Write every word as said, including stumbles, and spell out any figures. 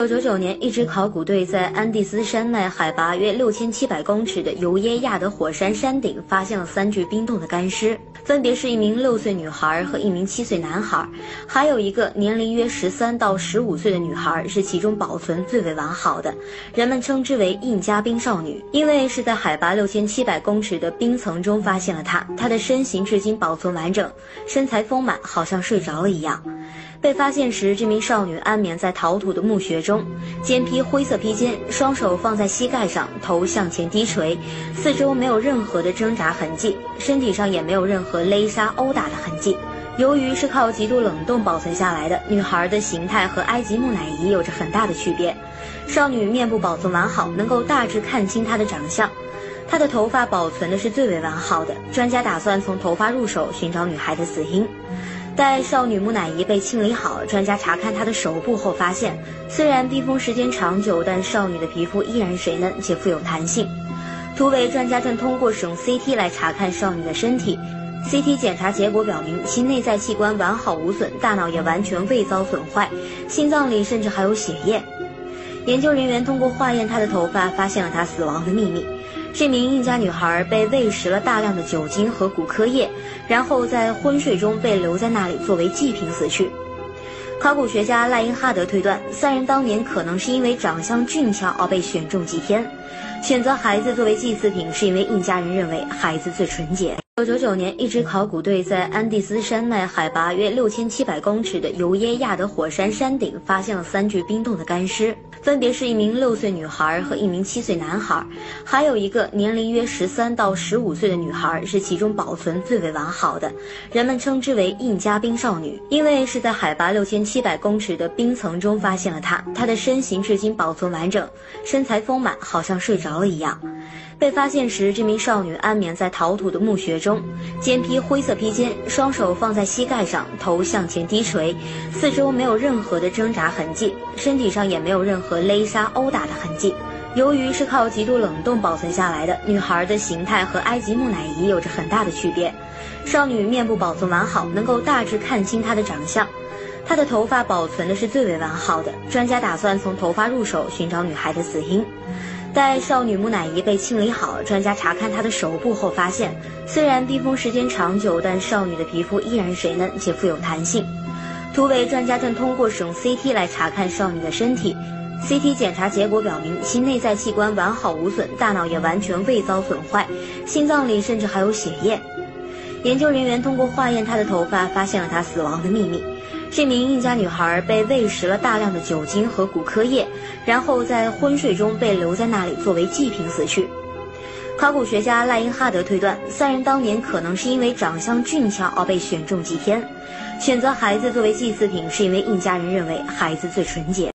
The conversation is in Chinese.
一九九九年，一支考古队在安第斯山脉海拔约六千七百公尺的尤耶亚德火山山顶发现了三具冰冻的干尸，分别是一名六岁女孩和一名七岁男孩，还有一个年龄约十三到十五岁的女孩是其中保存最为完好的，人们称之为印加冰少女，因为是在海拔六千七百公尺的冰层中发现了她，她的身形至今保存完整，身材丰满，好像睡着了一样。被发现时，这名少女安眠在陶土的墓穴中，肩披灰色披肩，双手放在膝盖上，头向前低垂，四周没有任何的挣扎痕迹，身体上也没有任何勒杀殴打的痕迹。由于是靠极度冷冻保存下来的，女孩的形态和埃及木乃伊有着很大的区别。少女面部保存完好，能够大致看清她的长相。她的头发保存的是最为完好的，专家打算从头发入手寻找女孩的死因。待少女木乃伊被清理好，专家查看她的手部后发现，虽然冰封时间长久，但少女的皮肤依然水嫩且富有弹性。突围专家正通过使用 C T 来查看少女的身体， C T 检查结果表明其内在器官完好无损，大脑也完全未遭损坏，心脏里甚至还有血液。研究人员通过化验她的头发，发现了她死亡的秘密。这名印加女孩被喂食了大量的酒精和骨科液，然后在昏睡中被留在那里作为祭品死去。考古学家赖因哈德推断，三人当年可能是因为长相俊俏而被选中祭天。选择孩子作为祭祀品，是因为印加人认为孩子最纯洁。一九九九年，一支考古队在安第斯山脉海拔约六千七百公尺的尤耶亚德火山山顶发现了三具冰冻的干尸，分别是一名六岁女孩和一名七岁男孩，还有一个年龄约十三到十五岁的女孩是其中保存最为完好的，人们称之为印加冰少女，因为是在海拔六千七百公尺的冰层中发现了她，她的身形至今保存完整，身材丰满，好像睡着了一样。被发现时，这名少女安眠在陶土的墓穴中，肩披灰色披肩，双手放在膝盖上，头向前低垂，四周没有任何的挣扎痕迹，身体上也没有任何勒杀殴打的痕迹。由于是靠极度冷冻保存下来的，女孩的形态和埃及木乃伊有着很大的区别。少女面部保存完好，能够大致看清她的长相。她的头发保存的是最为完好的，专家打算从头发入手寻找女孩的死因。待少女木乃伊被清理好，专家查看她的手部后发现，虽然冰封时间长久，但少女的皮肤依然水嫩且富有弹性。突围专家正通过使用 C T 来查看少女的身体， C T 检查结果表明其内在器官完好无损，大脑也完全未遭损坏，心脏里甚至还有血液。研究人员通过化验她的头发，发现了她死亡的秘密。这名印加女孩被喂食了大量的酒精和骨科液，然后在昏睡中被留在那里作为祭品死去。考古学家赖因哈德推断，三人当年可能是因为长相俊俏而被选中祭天。选择孩子作为祭祀品，是因为印加人认为孩子最纯洁。